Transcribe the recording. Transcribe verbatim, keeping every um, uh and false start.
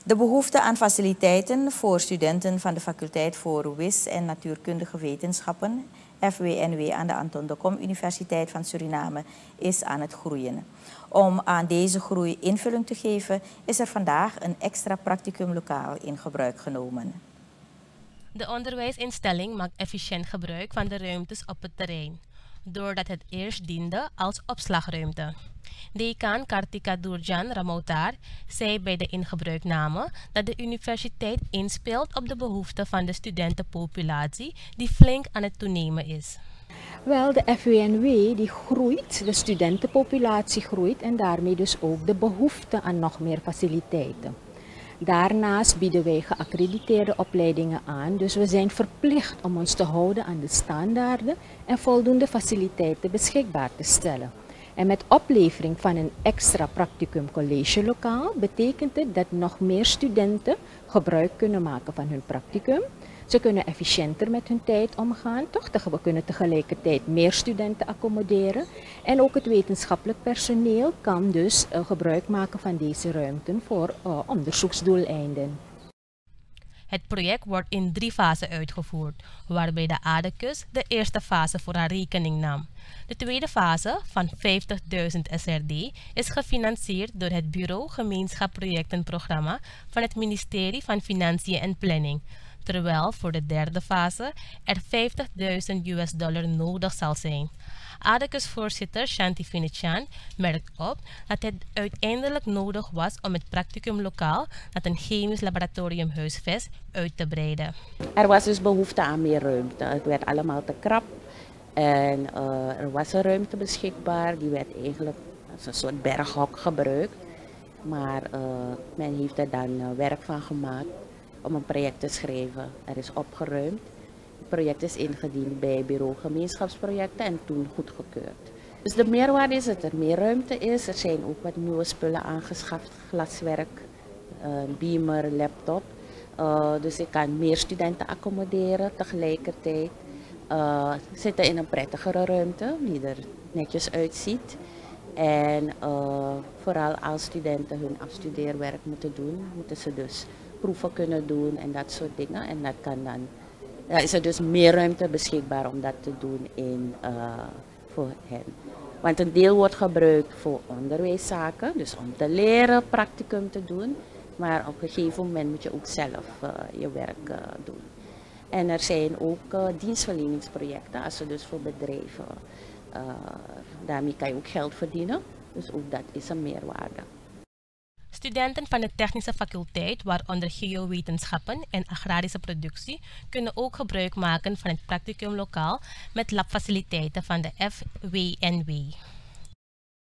De behoefte aan faciliteiten voor studenten van de faculteit voor Wis- en Natuurkundige Wetenschappen, F W N W aan de Anton de Kom Universiteit van Suriname, is aan het groeien. Om aan deze groei invulling te geven, is er vandaag een extra practicumlokaal in gebruik genomen. De onderwijsinstelling maakt efficiënt gebruik van de ruimtes op het terrein, doordat het eerst diende als opslagruimte. Decaan Kartika Durjan Ramoutar zei bij de ingebruikname dat de universiteit inspeelt op de behoeften van de studentenpopulatie die flink aan het toenemen is. Wel, de F W N W die groeit, de studentenpopulatie groeit en daarmee dus ook de behoefte aan nog meer faciliteiten. Daarnaast bieden wij geaccrediteerde opleidingen aan, dus we zijn verplicht om ons te houden aan de standaarden en voldoende faciliteiten beschikbaar te stellen. En met oplevering van een extra practicum collegelokaal betekent het dat nog meer studenten gebruik kunnen maken van hun practicum. Ze kunnen efficiënter met hun tijd omgaan, toch? We kunnen tegelijkertijd meer studenten accommoderen. En ook het wetenschappelijk personeel kan dus uh, gebruik maken van deze ruimten voor uh, onderzoeksdoeleinden. Het project wordt in drie fasen uitgevoerd, waarbij de Adecus de eerste fase voor haar rekening nam. De tweede fase, van vijftigduizend S R D, is gefinancierd door het Bureau Gemeenschap Projectenprogramma van het ministerie van Financiën en Planning, terwijl voor de derde fase er vijftigduizend U S dollar nodig zal zijn. Adecus-voorzitter Shanti Finichan merkt op dat het uiteindelijk nodig was om het practicumlokaal dat een chemisch laboratorium huisvest uit te breiden. Er was dus behoefte aan meer ruimte. Het werd allemaal te krap en uh, er was een ruimte beschikbaar. Die werd eigenlijk als een soort berghok gebruikt. Maar uh, men heeft er dan uh, werk van gemaakt om een project te schrijven. Er is opgeruimd. Het project is ingediend bij Bureau Gemeenschapsprojecten en toen goedgekeurd. Dus de meerwaarde is dat er meer ruimte is. Er zijn ook wat nieuwe spullen aangeschaft, glaswerk, een beamer, laptop. Uh, dus ik kan meer studenten accommoderen tegelijkertijd. Uh, zitten in een prettigere ruimte die er netjes uitziet. En uh, vooral als studenten hun afstudeerwerk moeten doen, moeten ze dus proeven kunnen doen en dat soort dingen. En dat kan dan, ja, is er dus meer ruimte beschikbaar om dat te doen in, uh, voor hen. Want een deel wordt gebruikt voor onderwijszaken, dus om te leren, practicum te doen. Maar op een gegeven moment moet je ook zelf uh, je werk uh, doen. En er zijn ook uh, dienstverleningsprojecten, als ze dus voor bedrijven. Uh, daarmee kan je ook geld verdienen, dus ook dat is een meerwaarde. Studenten van de technische faculteit, waaronder geowetenschappen en agrarische productie, kunnen ook gebruik maken van het practicumlokaal met labfaciliteiten van de F W N W.